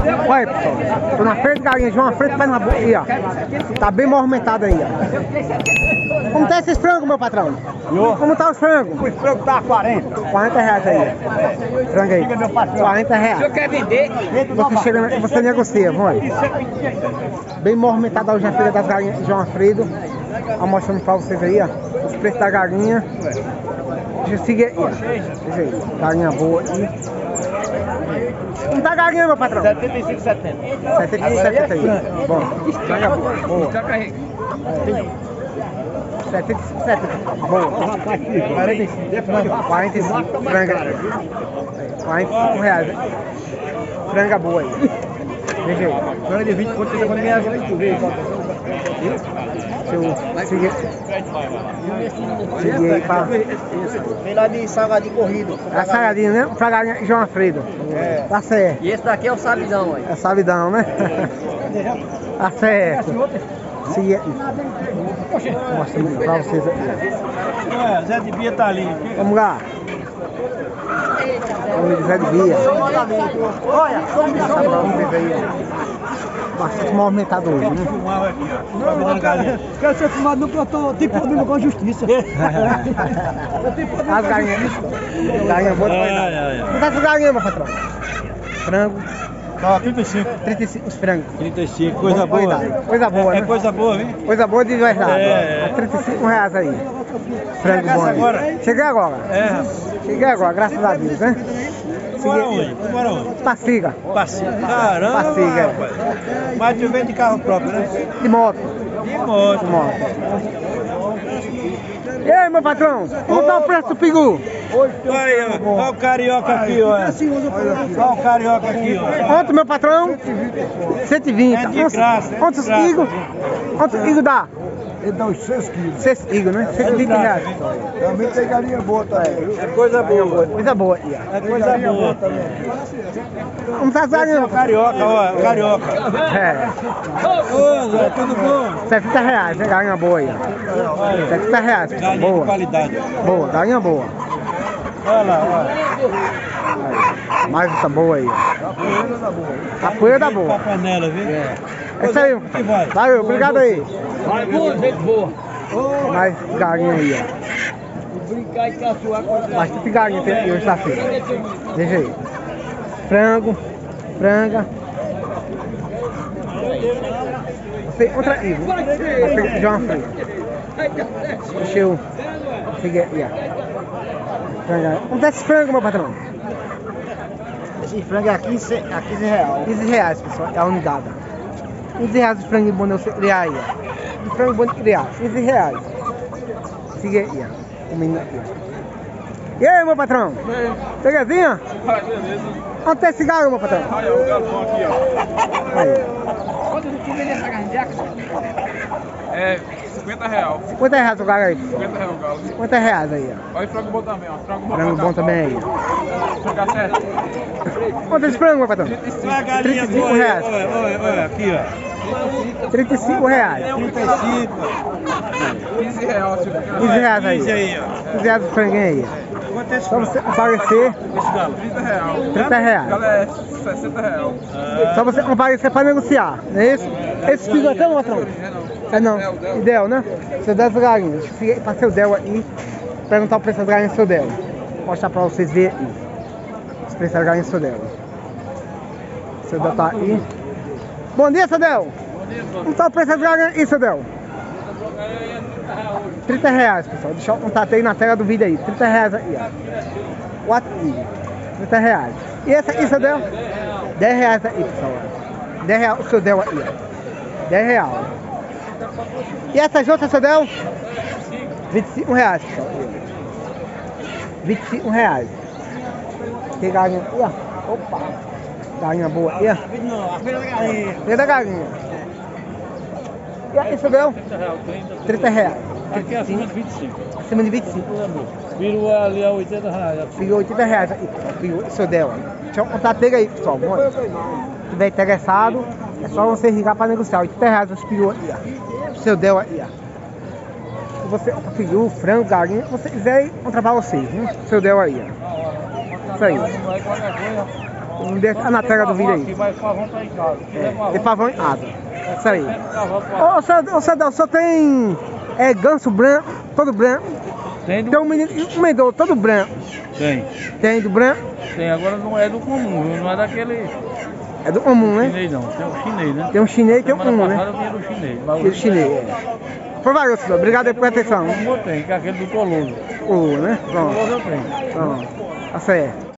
Olha, pessoal, tô na feira de galinha João Alfredo, pé na boca aí, ó. Tá bem movimentado aí, ó. Como tá esses frangos, meu patrão? Como tá os frangos? Os frangos tá 40. 40 reais aí. Frango aí. 40 reais. O senhor quer vender? Você negocia, vamos. Bem movimentada hoje a feira das galinhas João Alfredo. Ó, mostrando pra vocês aí, ó. Os preços da galinha. Deixa eu seguir aí, ó. Deixa aí. Galinha boa aí. Como tá a galinha, meu patrão? 75, 70. 75, 70 aí. Bom, galinha boa. Boa. 75, 70. Boa. 45. 45 franga. 45 reais. Franga boa aí. Deixa aí. Franga de 20 conto, quando ganhar 20 vezes. Deixa eu seguir. Seguir aí pra... Vem lá de salgadinho corrido. É salgadinho, né? Pra galinha João Alfredo. É. Tá certo. E esse daqui é o sabidão aí. É sabidão, né? Tá certo. Seguir aí. Mostrando pra vocês aqui. Zé de Bia tá ali. Vamos lá. Vamos Zé de Bia. Olha, Vamos ver aí. Bastante movimentado hoje, né? Quero ser filmado no plantão, tem problema com a justiça. As galinhas. Galinha boa, não vai nada. Não tá com galinha, meu patrão? Frango. Ó, 35. 35 os frangos. 35, coisa boa. Coisa boa, né? É coisa boa, viu? Coisa boa de verdade. É. 35 reais aí. Frango bom aí. Cheguei agora. É. Cheguei agora, graças a Deus, né? Bora onde? Bora onde? Passiga. Caramba, Passiga. rapaz. Mas tu vem de carro próprio, né? De moto. De moto. De moto. E aí, meu patrão? Como tá o preço do peru? Aí, ó. Olha o carioca aqui, ó. Olha o carioca aqui, ó. Quanto, meu patrão? 120. É de graça. Quantos quigos? Quantos quigos dá? Ele dá uns 6 quilos. 6 quigos, né? 120 reais. Também tem galinha boa também, viu? É coisa boa. Coisa boa. É coisa boa. Como tá as galinhas? O carioca, ó. O carioca. É. Ô, Zé, tudo bom? 70 reais, né? Galinha boa aí, ó. 70 reais, pessoal. Galinha de Boa. qualidade. Boa, galinha boa. Olha lá, olha. Aí, mais essa boa aí, ó. A poeira da boa. Pra panela, viu? É isso aí. Que vai. Valeu, obrigado aí. Vai boa, gente boa. Mais galinha aí, ó. Brincar e caçoar com Bastante galinha tem aqui hoje na feira. Deixa aí. Frango, franga. Você, outra aí, viu? A feira de João Alfredo. Deixa eu seguir aí, ó. Franga. Como tá esse frango, meu patrão? Esse frango é a 15 reais. 15 reais, pessoal, é a unidade. 15 reais de frango bom de você criar aí, ó. De frango bom de criar, 15 reais. Siga aí, ó. Comendo aqui, ó. E aí, meu patrão? Belezinha? Onde tem esse galo, meu patrão? Aí, ó, o galpão aqui, ó. Aí. Quanto tu vende essa garrafa? É 50 reais. 50 reais o galo aí, pessoal. 50 reais o galo. 50 reais aí, ó. Olha o frango bom também, ó. Frango bom também aí. Frango certo. Quanto é esse frango, meu patrão? Uma galinha 35 boa. reais. Olha, aqui, ó. 35 reais. 35. 15 reais. 15 reais aí. 15 aí, ó. 15 reais o franguinho aí. Quanto é esse Só frango? você aparecer, Esse galo? 30 reais. 30 reais. Galo é 60 reais. Só você comparecer para negociar, não é isso? Esse piso aqui, meu patrão? É não. Ideal, né? Seu Del galinhas. Deixa eu passar o Del aí. Perguntar o preço das galinhas do seu Del. Vou mostrar pra vocês verem aí. Os preços das galinhas do seu Del. O seu Del tá aí. Bom dia, seu Del. Como tá o preço das galinhas aí, seu Del? 30 reais, pessoal. Deixa eu contar aí na tela do vídeo aí. 30 reais aí, ó. 4 quilos. 30 reais. E essa aqui, seu Del? 10 reais aí, pessoal. 10 reais o seu Del aí, ó. 10 reais. E essas outras, seu Del? 25 reais, pessoal. 25 reais. Tem galinha aí, ó. Opa. Galinha boa aí, ó. Feira da galinha. E aí, seu Del? 30 reais. Aqui é acima de 25. Acima de 25. Viro ali a 80 reais. Fica 80 reais aí, pessoal. Seu Del. Deixa eu contar pega aí, pessoal. Bom, se tiver interessado, é só você ligar para negociar. 80 reais os peru aí, ó. Seu Del aí, ó. Se você peru, frango, galinha, se você quiser, encontrar pra vocês, viu? Seu Del aí, ó. Isso aí. Na tela do vídeo aí. Mas pavão tá em casa. Tem pavão em asa. Isso aí. Pavão, Ô, Sadal, só tem ganso branco, todo branco. Tem Tem um menino, um menino todo branco. Tem. Tem do branco? Tem, agora não é do comum, viu? Não é daquele É do comum, né? chinês não. Tem o chinês, né? Tem um chinês e tem um Semana comum, passada né? eu tinha do chinês. E o chinês. Por valeu, Sadal. Obrigado aí pela atenção. Como tem, que é aquele do coloso. O, né? Pronto. Coloso eu tenho. Pronto. Tá certo.